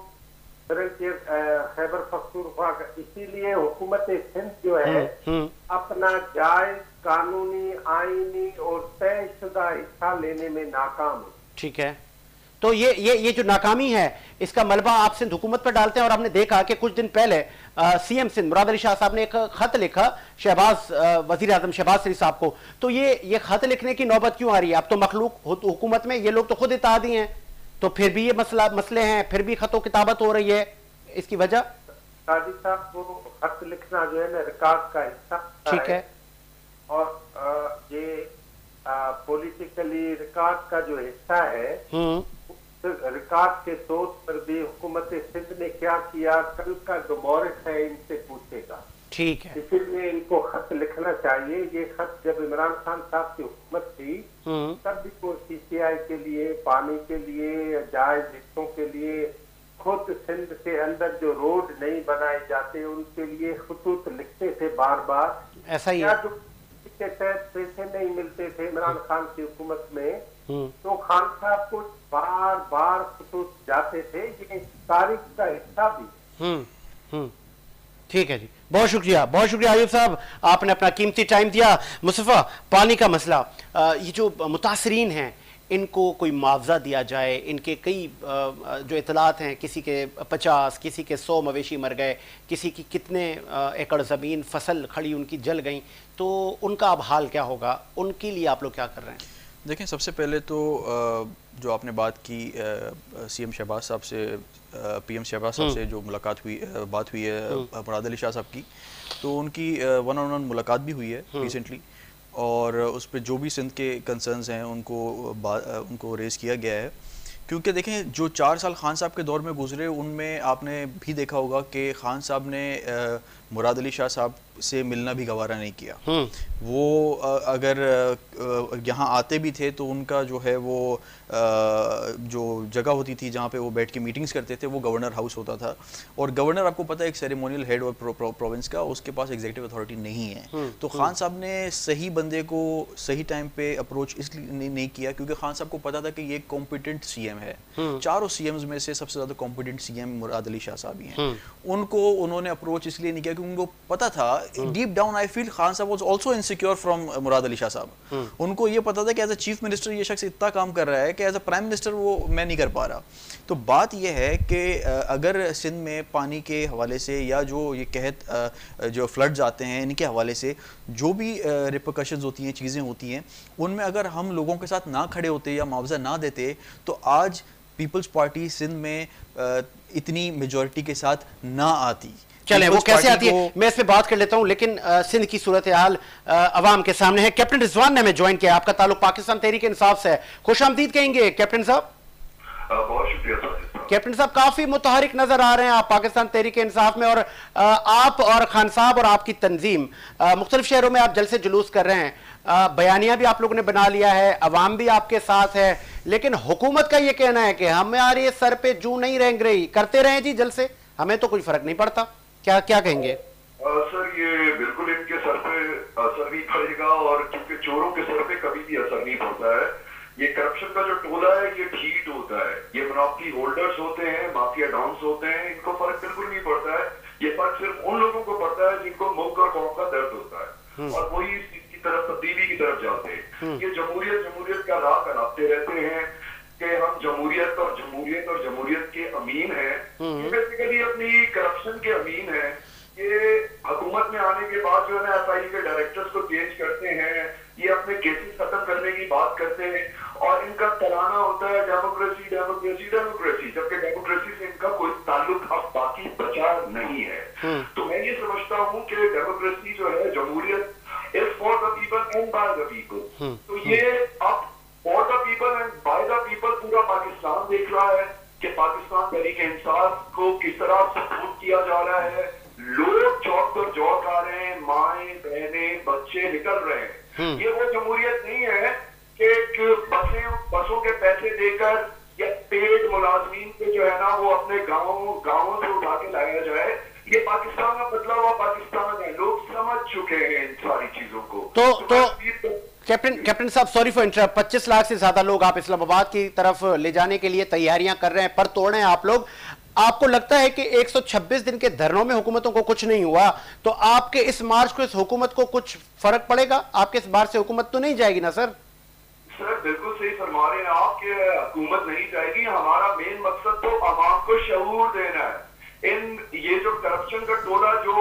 खैबर पख्तूनख्वा का। इसीलिए हुकूमत सिंध जो है अपना जायज कानूनी आईनी और तयशुदा हिस्सा लेने में नाकाम है। ठीक है, तो ये ये ये जो नाकामी है इसका मलबा आप सिंध हुकूमत पर डालते हैं। और हमने देखा कि कुछ दिन पहले सीएम सिंध मुराद अली शाह साहब ने एक खत लिखा शहबाज वजीर आजम शहबाज शरीफ साहब को। तो ये ये खत लिखने की नौबत क्यों आ रही है? अब तो मखलूक हुकूमत में ये लोग तो खुद इत्तेहादी हैं, तो फिर भी ये मसला मसले हैं, फिर भी खतो किताबत हो रही है, इसकी वजह? काजी साहब को खत लिखना जो है ना रिकॉर्ड का हिस्सा ठीक है, और आ, ये पॉलिटिकली रिकॉर्ड का जो हिस्सा है, रिकॉर्ड के तौर पर भी हुकूमत सिंध ने क्या किया कल का जो मौरिख है इनसे पूछेगा। ठीक है, इसीलिए इनको खत लिखना चाहिए। ये खत जब इमरान खान साहब की हुकूमत थी तब भी वो सीसीआई के लिए, पानी के लिए, जायज हिस्सों के लिए, खुद सिंध के अंदर जो रोड नहीं बनाए जाते उनके लिए खतूत लिखते थे बार बार। ऐसा ही है। जो के तहत पैसे नहीं मिलते थे इमरान खान की हुकूमत में तो खान साहब को बार बार खतूत जाते थे। ये तारीख का हिस्सा भी। हम्म हम्म ठीक है जी, बहुत शुक्रिया, बहुत शुक्रिया अयूब साहब, आपने अपना कीमती टाइम दिया। मुस्तफा, पानी का मसला, ये जो मुतासरीन हैं इनको कोई मुआवजा दिया जाए। इनके कई जो इतलात हैं, किसी के पचास, किसी के सौ मवेशी मर गए, किसी की कितने एकड़ ज़मीन फसल खड़ी उनकी जल गई, तो उनका अब हाल क्या होगा? उनके लिए आप लोग क्या कर रहे हैं? देखें, सबसे पहले तो जो आपने बात की सीएम शहबाज साहब से, पीएम शहबाज साहब से जो मुलाकात हुई, बात हुई है मुराद अली शाह साहब की, तो उनकी वन ऑन वन मुलाकात भी हुई है रिसेंटली, और उस पर जो भी सिंध के कंसर्न्स हैं उनको उनको रेज़ किया गया है। क्योंकि देखें, जो चार साल खान साहब के दौर में गुजरे उनमें आपने भी देखा होगा कि खान साहब ने मुराद अली शाह साहब से मिलना भी गवारा नहीं किया। वो अगर यहाँ आते भी थे तो उनका जो है वो जो जगह होती थी जहाँ पे वो बैठ के मीटिंग्स करते थे वो गवर्नर हाउस होता था, और गवर्नर आपको पता है एक सेरेमोनियल हेड और प्रो, प्रो, प्रोविंस का, उसके पास एग्जीक्यूटिव अथॉरिटी नहीं है। तो खान साहब ने सही बंदे को सही टाइम पे अप्रोच इसलिए नहीं, नहीं किया क्योंकि खान साहब को पता था कि ये कॉम्पिटेंट सीएम है। चारों सीएम्स में से सबसे ज्यादा कॉम्पिटेंट सीएम मुराद अली शाह साहब ही हैं। उनको उन्होंने अप्रोच इसलिए नहीं किया क्योंकि उनको पता था deep down I feel Khan साहब was also insecure from Murad Ali Shah साहब। उनको ये पता था कि एज अ चीफ मिनिस्टर ये शख्स इतना काम कर रहा है कि एज अ प्राइम मिनिस्टर वो मैं नहीं कर पा रहा। तो बात यह है कि अगर सिंध में पानी के हवाले से या जो ये कहत जो फ्लड्स आते हैं इनके हवाले से जो भी रिपरकशंस होती हैं, चीज़ें होती हैं, उनमें अगर हम लोगों के साथ ना खड़े होते या मुआवजा ना देते तो आज पीपल्स पार्टी सिंध में इतनी मेजॉरिटी के साथ ना आती। चले वो कैसे आती है मैं इस पे बात कर लेता हूं, लेकिन आ, सिंध की सूरत हाल अवाम के सामने है। कैप्टन रिजवान ने हमें ज्वाइन किया, आपका ताल्लुक पाकिस्तान तहरीक इंसाफ से है, खुश आमदीद कहेंगे कैप्टन साहब। बहुत शुक्रिया कैप्टन साहब, काफी मुतहरिक नजर आ रहे हैं आप पाकिस्तान तहरीक इंसाफ में, और आ, आप और खान साहब और आपकी तंजीम मुख्तलिफ शहरों में आप जलसे जुलूस कर रहे हैं, बयानिया भी आप लोगों ने बना लिया है, अवाम भी आपके साथ है, लेकिन हुकूमत का यह कहना है कि हमारे सर पे जू नहीं रेंग रही, करते रहे जी जलसे, हमें तो कोई फर्क नहीं पड़ता। क्या क्या कहेंगे? चोरों के सर पे कभी भी असर नहीं पड़ता है। ये करप्शन का जो टोला है ये ढीठ होता है, ये मोनोपोली होल्डर्स होते हैं, माफिया डॉन्स होते हैं, इनको फर्क बिल्कुल नहीं पड़ता है। ये फर्क सिर्फ उन लोगों को पड़ता है जिनको मुल्क और कौम का दर्द होता है और वही इस चीज की तरफ तब्दीली की तरफ जाते हैं। ये जमहूरियत जमहूरियत का राह कराते रहते हैं कि हम जमहूरियत और जमहूरियत और जमहूरियत के अमीन हैं। ये बेसिकली अपनी करप्शन के अमीन हैं। ये हुकूमत में आने के बाद जो है ना एफ आई के डायरेक्टर्स को चेंज करते हैं, ये अपने केसेस खत्म करने की बात करते हैं और इनका तराना होता है डेमोक्रेसी डेमोक्रेसी डेमोक्रेसी, जबकि डेमोक्रेसी से इनका कोई ताल्लुक अब बाकी बचा नहीं है। तो मैं ये समझता हूँ कि डेमोक्रेसी जो है जमहूरियत is for the people and by the people. तो ये अब for the people and by the people पूरा पाकिस्तान देख रहा है कि पाकिस्तान तहरीक इंसाफ को किस तरह सपोर्ट किया जा रहा है। लोग चौक पर चौक आ रहे हैं, माएं बहनें बच्चे निकल रहे हैं। ये वो जमहूरियत नहीं है कि बसें बसों के पैसे देकर या पेड मुलाजमीन को जो है ना वो अपने गाँव गाँवों से उठा के लाया जाए। ये पाकिस्तान का बदला हुआ पाकिस्तान है, लोग समझ चुके हैं इन सारी चीजों को। तो तो कैप्टन कैप्टन साहब सॉरी फॉर इंटरप्ट, पच्चीस लाख से ज्यादा लोग आप इस्लामाबाद की तरफ ले जाने के लिए तैयारियां कर रहे हैं, पर तोड़ रहे हैं आप लोग। आपको लगता है कि एक सौ छब्बीस दिन के धरनों में हुकूमतों को कुछ नहीं हुआ, तो आपके इस मार्च को इस हुकूमत को कुछ फर्क पड़ेगा? आपके इस बार से हुकूमत तो नहीं जाएगी ना सर? सर बिल्कुल सही फरमा रहे हैं आप कि हुकूमत नहीं जाएगी। हमारा मेन मकसद तो आवाम को शऊर देना है। इन ये जो करप्शन का टोला जो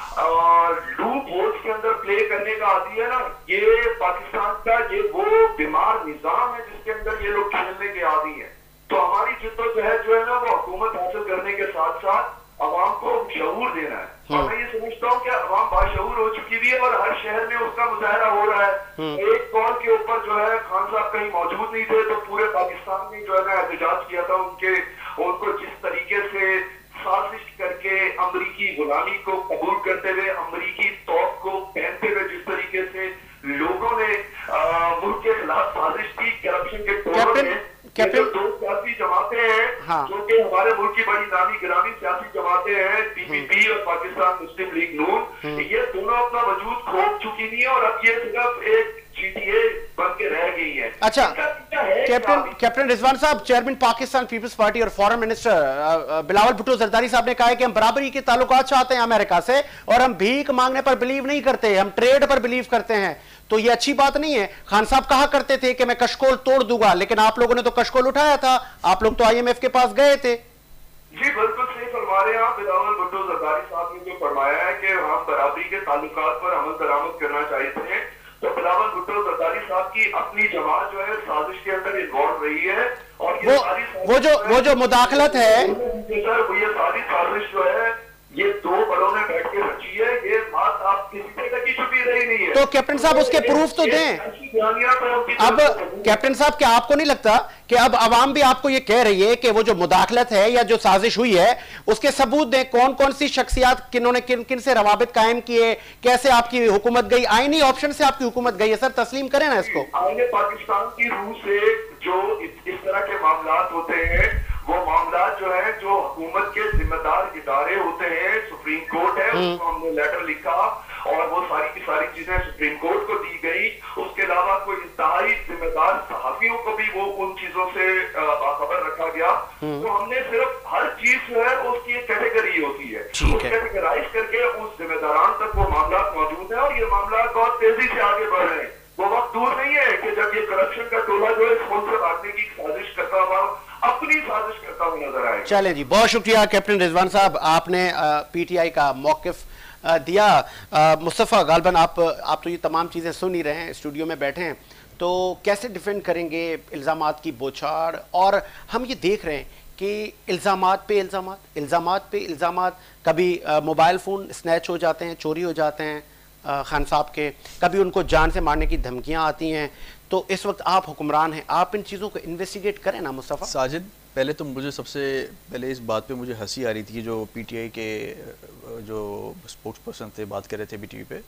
लूप होल्स के अंदर प्ले करने का आदी है ना, ये पाकिस्तान का ये वो बीमार निजाम है जिसके अंदर ये लोग खेलने के आदी हैं। तो हमारी जिद्दोजहद जो है ना वो हुकूमत हासिल करने के साथ साथ अवाम को शऊर देना है। और मैं ये समझता हूँ कि अवाम बाशऊर हो चुकी भी है और हर शहर में उसका मुजाहरा हो रहा है। एक कॉल के ऊपर जो है खान साहब कहीं मौजूद नहीं थे तो पूरे पाकिस्तान में जो है ना एहतजाज किया था उनके, उनको जिस तरीके से साजिश करके अमरीकी गुलामी को कबूल करते हुए अमरीकी तौक को पहनते हुए जिस तरीके से लोगों ने मुल्क के खिलाफ साजिश की करप्शन के टोलों में, जो दो सियासी जमातें हैं हाँ। जो कि हमारे मुल्क की बड़ी नामी गिरामी सियासी जमातें हैं पी पी पी और पाकिस्तान मुस्लिम लीग नून, ये दोनों अपना वजूद खो चुकी नहीं है और अब ये सिर्फ एक जी टी ए बन के रह गई है। अच्छा कैप्टन कैप्टन रिजवान साहब, चेयरमैन पाकिस्तान पीपल्स पार्टी और फॉरेन मिनिस्टर बिलावल भुट्टो जरदारी साहब ने कहा है कि हम बराबरी के ताल्लुकात चाहते हैं अमेरिका से और हम भीख मांगने पर बिलीव नहीं करते, हम ट्रेड पर बिलीव करते हैं। तो ये अच्छी बात नहीं है। खान साहब कहा करते थे कि मैं कशकोल तोड़ दूंगा, लेकिन आप लोगों ने तो कशकोल उठाया था, आप लोग तो आई एम एफ के पास गए थे। जी बिल्कुल सही फरमा रहे हैं आप। बिलावल भुट्टो जरदारी साहब ने जो फरमाया है कि हम बराबरी के ताल्लुकात पर अमल दरामद करना चाहते हैं, तो बिलावल भुट्टो जरदारी साहब की अपनी जमात जो है साजिश के अंदर इन्वॉल्व रही है और ये वो, सारी वो जो वो जो मुदाखलत है सर, वो ये सारी साजिश जो है ये दो बड़ों ने बैठ के रची है। ये बात आप किसी तरह की छुपी रही नहीं है। तो कैप्टन साहब उसके प्रूफ तो दें। अब कैप्टन साहब क्या आपको नहीं लगता कि अब अवाम भी आपको ये कह रही है कि वो जो मुदाखलत है या जो साजिश हुई है उसके सबूत दें? कौन कौन सी शख्सियात किन्होंने किन किन से रवाबित कायम किए, कैसे आपकी हुकूमत गई, आईनी ऑप्शन से आपकी हुकूमत गई है? सर तस्लीम करें ना इसको। आईने पाकिस्तान की रूह से जो इस, इस तरह के मामलात होते हैं वो मामलात जो है जो हुकूमत के जिम्मेदार इदारे होते हैं, सुप्रीम कोर्ट है, उसको हमने लेटर लिखा और वो सारी की सारी चीजें सुप्रीम कोर्ट को दी गई। उसके अलावा कोई इंतहाई जिम्मेदार सहाफियों को भी वो उन चीजों से बाखबर रखा गया। तो हमने सिर्फ हर चीज जो है उसकी एक कैटेगरी होती है, उसको कैटेगराइज करके उस जिम्मेदारान तक वो मामला मौजूद है और ये मामला बहुत तेजी से आगे बढ़ रहे हैं। वो वक्त दूर नहीं है कि जब ये करप्शन का टोला जो है फोन से भागने की साजिश करता हुआ अपनी साजिश करता हुआ नजर आए। चलें जी, बहुत शुक्रिया कैप्टन रिजवान साहब, आपने पीटीआई का मौकिफ दिया। मुस्तफ़ा गालबन, आप आप तो ये तमाम चीज़ें सुन ही रहे हैं, स्टूडियो में बैठे हैं, तो कैसे डिफेंड करेंगे इल्ज़ामात की बौछार? और हम ये देख रहे हैं कि इल्ज़ामात पे इल्ज़ामात इल्ज़ामात पे इल्ज़ामात, कभी मोबाइल फ़ोन स्नैच हो जाते हैं, चोरी हो जाते हैं खान साहब के, कभी उनको जान से मारने की धमकियाँ आती हैं। तो इस वक्त आप हुक्मरान हैं, आप इन चीज़ों को इन्वेस्टिगेट करें ना मुस्तफ़ा। साजिद, पहले तो मुझे सबसे पहले इस बात पे मुझे हंसी आ रही थी, जो पीटीआई के जो स्पोक्स पर्सन थे बात कर रहे थे बीटीवी पे,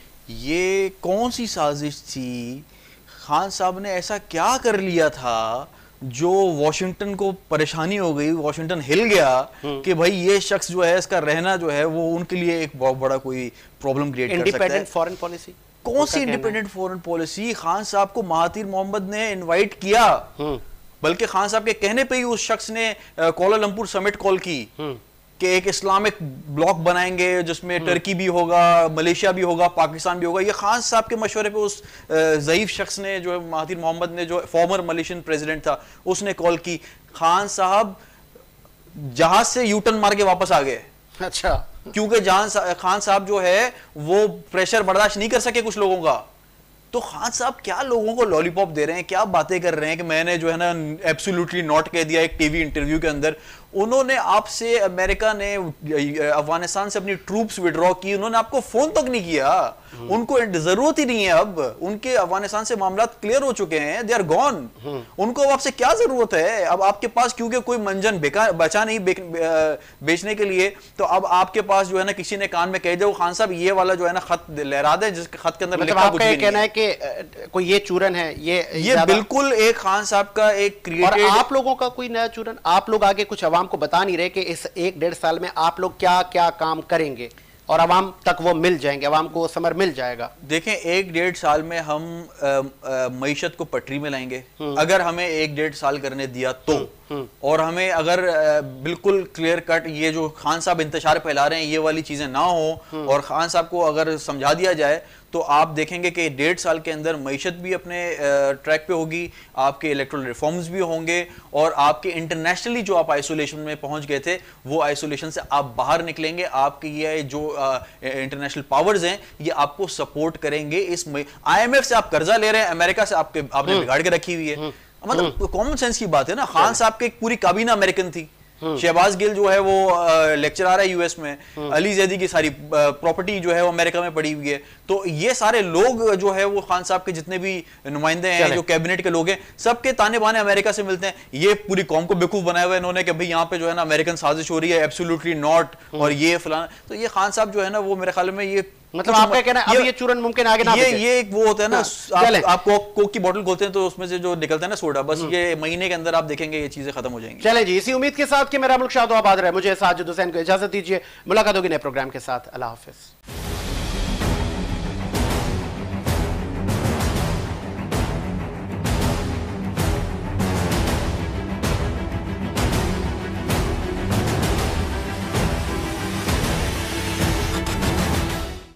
ये कौन सी साजिश थी? खान साहब ने ऐसा क्या कर लिया था जो वॉशिंगटन को परेशानी हो गई, वॉशिंगटन हिल गया कि भाई ये शख्स जो है इसका रहना जो है वो उनके लिए एक बहुत बड़ा कोई प्रॉब्लम क्रिएट कर सकता है। इंडिपेंडेंट फॉरेन पॉलिसी कौन सी इंडिपेंडेंट फॉरेन पॉलिसी? खान साहब को महातीर मोहम्मद ने इनवाइट किया, बल्कि खान साहब के कहने पे ही उस शख्स ने कोलालंपुर समिट कॉल की कि एक इस्लामिक ब्लॉक बनाएंगे जिसमें टर्की भी होगा, मलेशिया भी होगा, पाकिस्तान भी होगा। ये खान साहब के मशवरे पे उस ज़ईफ शख्स ने, जो महातीर मोहम्मद ने, जो फॉर्मर मलेशियन प्रेसिडेंट था, उसने कॉल की। खान साहब जहाज से यू टर्न मार के वापस आ गए। अच्छा, क्योंकि जहां खान साहब जो है वो प्रेशर बर्दाश्त नहीं कर सके कुछ लोगों का। तो खान साहब क्या लोगों को लॉलीपॉप दे रहे हैं, क्या बातें कर रहे हैं कि मैंने जो है ना एब्सोल्युटली नॉट कह दिया एक टीवी इंटरव्यू के अंदर। उन्होंने आपसे, अमेरिका ने अफगानिस्तान से अपनी ट्रूप्स विड्रॉ की, उन्होंने आपको फोन तक नहीं किया। उनको जरूरत ही नहीं है अब, उनके अफगानिस्तान से मामला क्लियर हो चुके हैं, दे आर गॉन। उनको अब आपसे क्या जरूरत है? अब आपके पास क्योंकि कोई मंजन बेकार बचा नहीं बेचने के लिए, तो अब आपके पास जो है ना किसी ने कान में कह दिया खान साहब ये वाला जो है ना खत लहरा दे, जिसके खत के अंदर मतलब लिखा कुछ भी कहना नहीं है कि कोई ये चूरन है, ये ये बिल्कुल एक खान साहब का एक क्रिएटेड। और आप लोगों का कोई नया चूरन, आप लोग आगे कुछ अवाम को बता नहीं रहे कि इस एक डेढ़ साल में आप लोग क्या क्या काम करेंगे और अवाम तक वो मिल जाएंगे, अवाम को समर मिल जाएगा। देखें, एक डेढ़ साल में हम मईशत को पटरी में लाएंगे अगर हमें एक डेढ़ साल करने दिया तो। और हमें अगर बिल्कुल क्लियर कट ये जो खान साहब इंतशार फैला रहे हैं ये वाली चीजें ना हो और खान साहब को अगर समझा दिया जाए, तो आप देखेंगे कि डेढ़ साल के अंदर मईशत भी अपने ट्रैक पे होगी, आपके इलेक्टोरल रिफॉर्म्स भी होंगे, और आपके इंटरनेशनली जो आप आइसोलेशन में पहुंच गए थे वो आइसोलेशन से आप बाहर निकलेंगे। आपके ये जो इंटरनेशनल पावर्स हैं ये आपको सपोर्ट करेंगे। इस आईएमएफ से आप कर्जा ले रहे हैं, अमेरिका से आपके आपने बिगाड़ के रखी हुई है। मतलब कॉमन सेंस की बात है ना। खान साहब की एक पूरी काबीना अमेरिकन थी, शहबाज गिल जो है वो लेक्चर आ रहा है यूएस में, अली जैदी की सारी प्रॉपर्टी जो है वो अमेरिका में पड़ी हुई है। तो ये सारे लोग जो है वो खान साहब के जितने भी नुमाइंदे हैं, जो कैबिनेट के लोग हैं, सबके ताने बाने अमेरिका से मिलते हैं। ये पूरी कौम को बेवकूफ बनाया हुआ है इन्होंने कि भाई यहाँ पे जो है ना अमेरिकन साजिश हो रही है, एब्सोल्युटली नॉट, और ये फलाना। तो ये खान साहब जो है ना वो मेरे ख्याल में ये मतलब आपका कहना है अब ये चूरन मुमकिन आगे ना ये ये एक वो होता है ना, आप, आप कोक, कोक की बोतल खोलते हैं तो उसमें से जो निकलता है ना सोडा, बस ये महीने के अंदर आप देखेंगे ये चीजें खत्म हो जाएंगी। चले जी, इसी उम्मीद के साथ कि मेरा मुल्क शाद आबाद रहे, मुझे साजिद हुसैन को इजाजत दीजिए। मुलाकात होगी नए प्रोग्राम के साथ। अल्लाह हाफिज।